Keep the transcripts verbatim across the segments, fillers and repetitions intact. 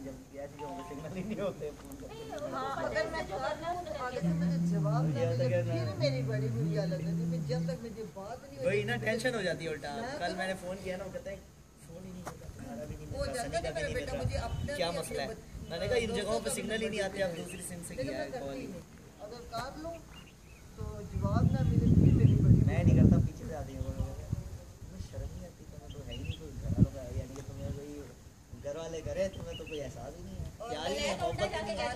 जब ऐसी जो सिग्नल ही नहीं होते फोन करते। हां अगर मैं आगे से मुझे जवाब ना मिले फिर मेरी बड़ी बुरी हालत है कि जब तक मुझे बात नहीं होती वही ना टेंशन हो जाती है उल्टा। कल मैंने फोन किया ना वो कहता है फोन ही नहीं होता तुम्हारा भी नहीं वो जानता है मेरा बेटा मुझे अपने क्या मसला है। मैंने कहा इन जगहों पे सिग्नल ही नहीं आते आप दूसरी सिम से किया है कॉल। अगर कर लूं तो जवाब ना मिले फिर मेरी बड़ी मैं नहीं करता पीछे से आती हूँ शर्म नहीं आती तुम्हें तो है ही नहीं कोई घर वालों का यानी कि तुम्हें कोई घर वाले करे तुम्हें तो कोई एहसास ही नहीं है प्यार ही नहीं मोहब्बत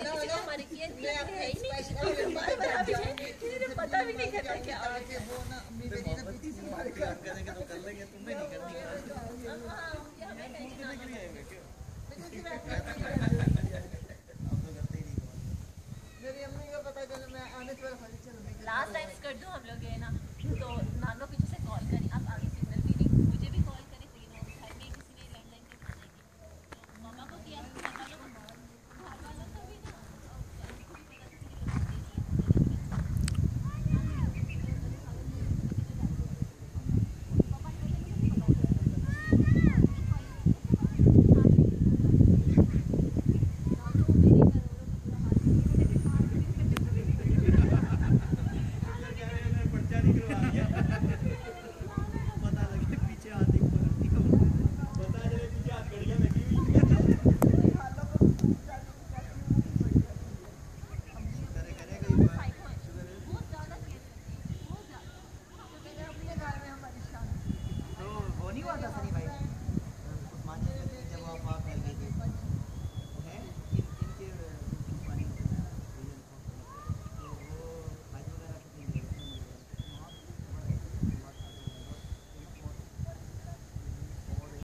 पता भी नहीं करता क्या वो ना मेरी ना पीछे से मार के करेंगे तो कर लेंगे तुम्हें नहीं करनी मेरी अम्मी को पता चला मैं आने से पहले चल लास्ट टाइम कर दूं हम लोग ये ना